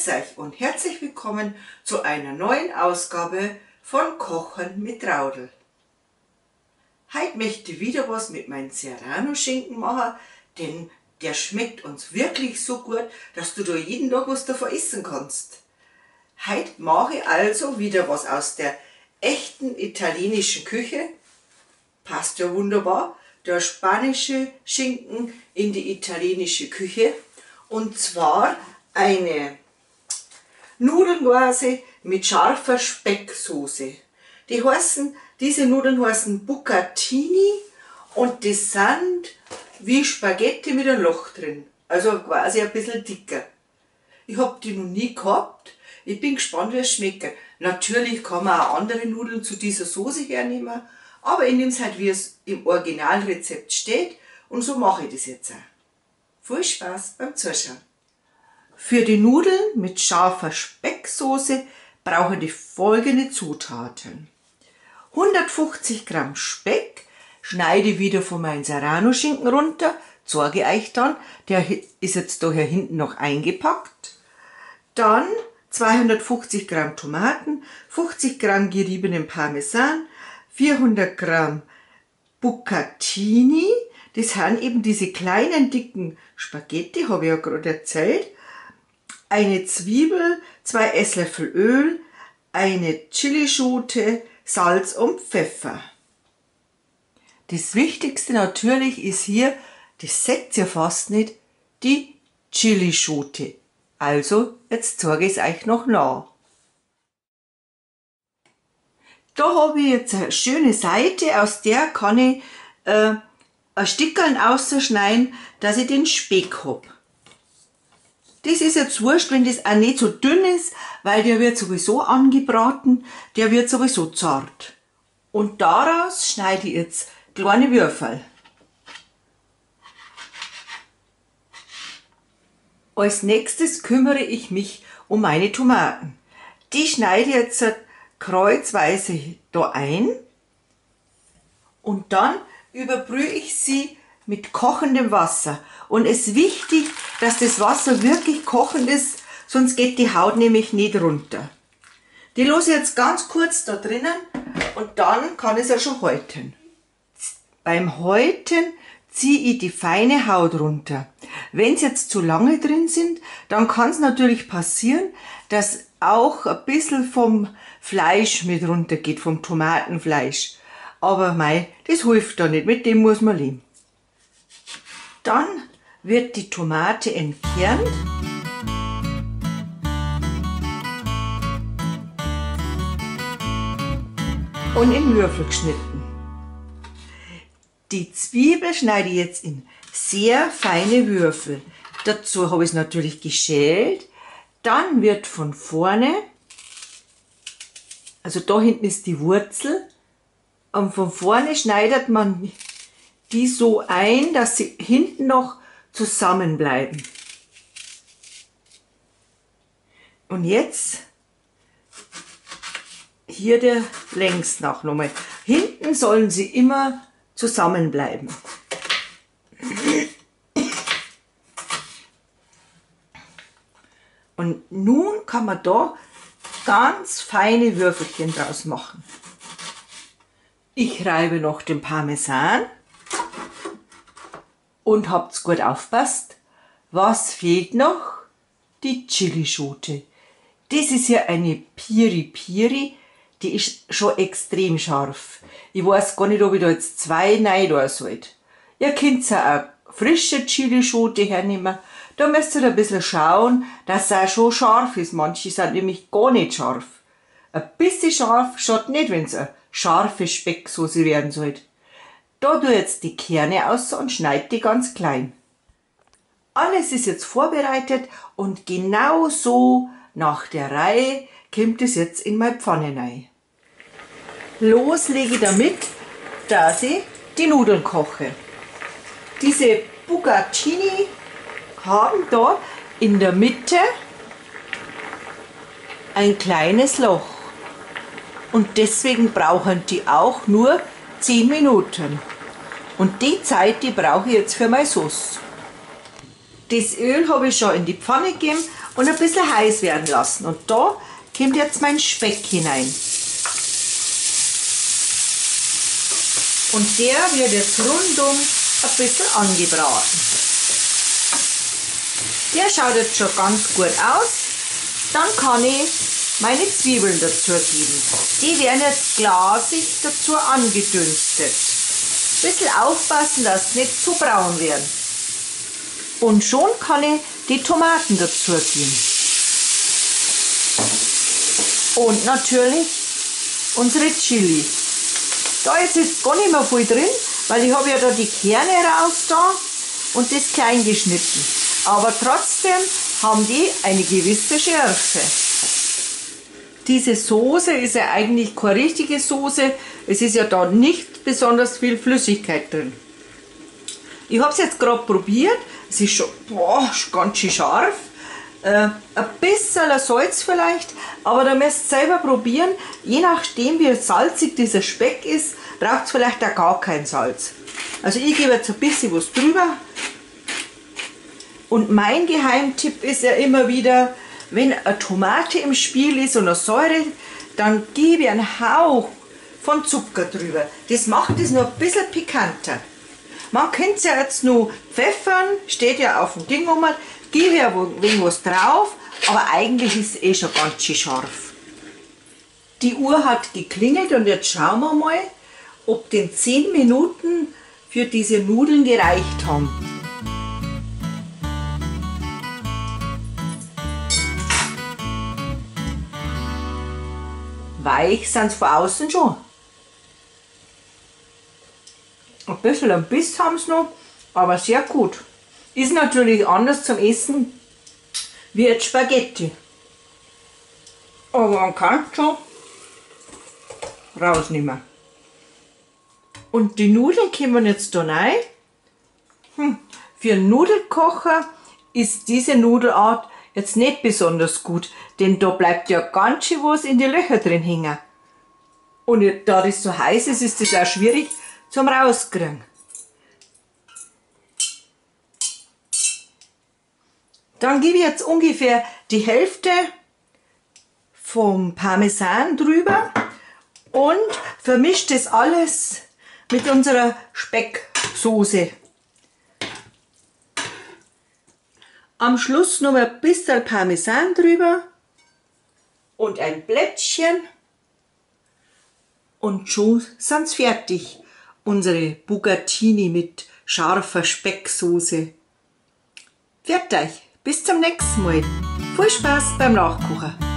Grüß euch und herzlich willkommen zu einer neuen Ausgabe von Kochen mit Traudl. Heute möchte ich wieder was mit meinem Serrano-Schinken machen, denn der schmeckt uns wirklich so gut, dass du da jeden Tag was davon essen kannst. Heute mache ich also wieder was aus der echten italienischen Küche. Passt ja wunderbar, der spanische Schinken in die italienische Küche. Und zwar eine Nudeln mit scharfer Specksoße. Diese Nudeln heißen Bucatini und das sind wie Spaghetti mit einem Loch drin. Also quasi ein bisschen dicker. Ich habe die noch nie gehabt. Ich bin gespannt, wie es schmeckt. Natürlich kann man auch andere Nudeln zu dieser Soße hernehmen, aber ich nehme es halt, wie es im Originalrezept steht, und so mache ich das jetzt auch. Viel Spaß beim Zuschauen. Für die Nudeln mit scharfer Specksoße brauche ich folgende Zutaten. 150 Gramm Speck schneide ich wieder von meinem Serrano-Schinken runter, zeige euch dann, der ist jetzt da hier hinten noch eingepackt. Dann 250 Gramm Tomaten, 50 Gramm geriebenen Parmesan, 400 Gramm Bucatini, das sind eben diese kleinen dicken Spaghetti, habe ich ja gerade erzählt, eine Zwiebel, 2 Esslöffel Öl, eine Chilischote, Salz und Pfeffer. Das Wichtigste natürlich ist hier, das seht ihr fast nicht, die Chilischote. Also, jetzt zeige ich es euch noch nach. Da habe ich jetzt eine schöne Seite, aus der kann ich ein Stückchen ausschneiden, dass ich den Speck habe. Das ist jetzt wurscht, wenn das auch nicht so dünn ist, weil der wird sowieso angebraten, der wird sowieso zart. Und daraus schneide ich jetzt kleine Würfel. Als nächstes kümmere ich mich um meine Tomaten. Die schneide ich jetzt kreuzweise da ein und dann überbrühe ich sie mit kochendem Wasser. Und es ist wichtig, dass das Wasser wirklich kochend ist, sonst geht die Haut nämlich nicht runter. Die lasse ich jetzt ganz kurz da drinnen und dann kann ich es ja schon häuten. Beim Häuten ziehe ich die feine Haut runter. Wenn sie jetzt zu lange drin sind, dann kann es natürlich passieren, dass auch ein bisschen vom Fleisch mit runter geht, vom Tomatenfleisch. Aber mei, das hilft da nicht, mit dem muss man leben. Dann wird die Tomate entkernt. Und in Würfel geschnitten. Die Zwiebel schneide ich jetzt in sehr feine Würfel. Dazu habe ich es natürlich geschält. Dann wird von vorne, also da hinten ist die Wurzel, und von vorne schneidet man die so ein, dass sie hinten noch zusammenbleiben. Und jetzt hier der längs nach nochmal. Hinten sollen sie immer zusammenbleiben. Und nun kann man da ganz feine Würfelchen draus machen. Ich reibe noch den Parmesan. Und habt's gut aufpasst. Was fehlt noch? Die Chilischote. Das ist ja eine Piri Piri, die ist schon extrem scharf. Ich weiß gar nicht, ob ich da jetzt 2 rein tun sollte. Ihr könnt ja auch frische Chilischote hernehmen. Da müsst ihr ein bisschen schauen, dass es auch schon scharf ist. Manche sind nämlich gar nicht scharf. Ein bisschen scharf schaut nicht, wenn es eine scharfe Specksoße werden sollte. Da tue ich jetzt die Kerne aus und schneide die ganz klein. Alles ist jetzt vorbereitet und genau so nach der Reihe kommt es jetzt in meine Pfanne rein. Los lege ich damit, dass ich die Nudeln koche. Diese Bucatini haben da in der Mitte ein kleines Loch. Und deswegen brauchen die auch nur 10 Minuten. Und die Zeit, die brauche ich jetzt für meine Sauce. Das Öl habe ich schon in die Pfanne gegeben und ein bisschen heiß werden lassen. Und da kommt jetzt mein Speck hinein. Und der wird jetzt rundum ein bisschen angebraten. Der schaut jetzt schon ganz gut aus. Dann kann ich meine Zwiebeln dazu geben. Die werden jetzt glasig dazu angedünstet. Ein bisschen aufpassen, dass sie nicht zu braun werden. Und schon kann ich die Tomaten dazu geben. Und natürlich unsere Chili. Da ist jetzt gar nicht mehr viel drin, weil ich habe ja da die Kerne raus da und das klein geschnitten. Aber trotzdem haben die eine gewisse Schärfe. Diese Soße ist ja eigentlich keine richtige Soße. Es ist ja da nicht besonders viel Flüssigkeit drin. Ich habe es jetzt gerade probiert. Es ist schon ganz schön scharf. Ein bisschen Salz vielleicht, aber da müsst ihr selber probieren. Je nachdem wie salzig dieser Speck ist, braucht es vielleicht auch gar kein Salz. Also ich gebe jetzt ein bisschen was drüber. Und mein Geheimtipp ist ja immer wieder, wenn eine Tomate im Spiel ist und eine Säure, dann gebe ich einen Hauch von Zucker drüber. Das macht es noch ein bisschen pikanter. Man könnte es ja jetzt noch pfeffern, steht ja auf dem Ding rum, gebe ja ein wenig was drauf, aber eigentlich ist es eh schon ganz schön scharf. Die Uhr hat geklingelt und jetzt schauen wir mal, ob den 10 Minuten für diese Nudeln gereicht haben. Weich sind sie von außen schon. Ein bisschen einen Biss haben sie noch, aber sehr gut. Ist natürlich anders zum Essen wie jetzt Spaghetti. Aber man kann schon rausnehmen. Und die Nudeln kommen jetzt da rein. Für einen Nudelkocher ist diese Nudelart jetzt nicht besonders gut, denn da bleibt ja ganz schön was in die Löcher drin hängen. Und da das so heiß ist, ist das auch schwierig zum Rauskriegen. Dann gebe ich jetzt ungefähr die Hälfte vom Parmesan drüber und vermische das alles mit unserer Specksoße. Am Schluss noch ein bisschen Parmesan drüber und ein Blättchen und schon sind sie fertig. Unsere Bucatini mit scharfer Specksoße. Fertig, bis zum nächsten Mal. Viel Spaß beim Nachkochen.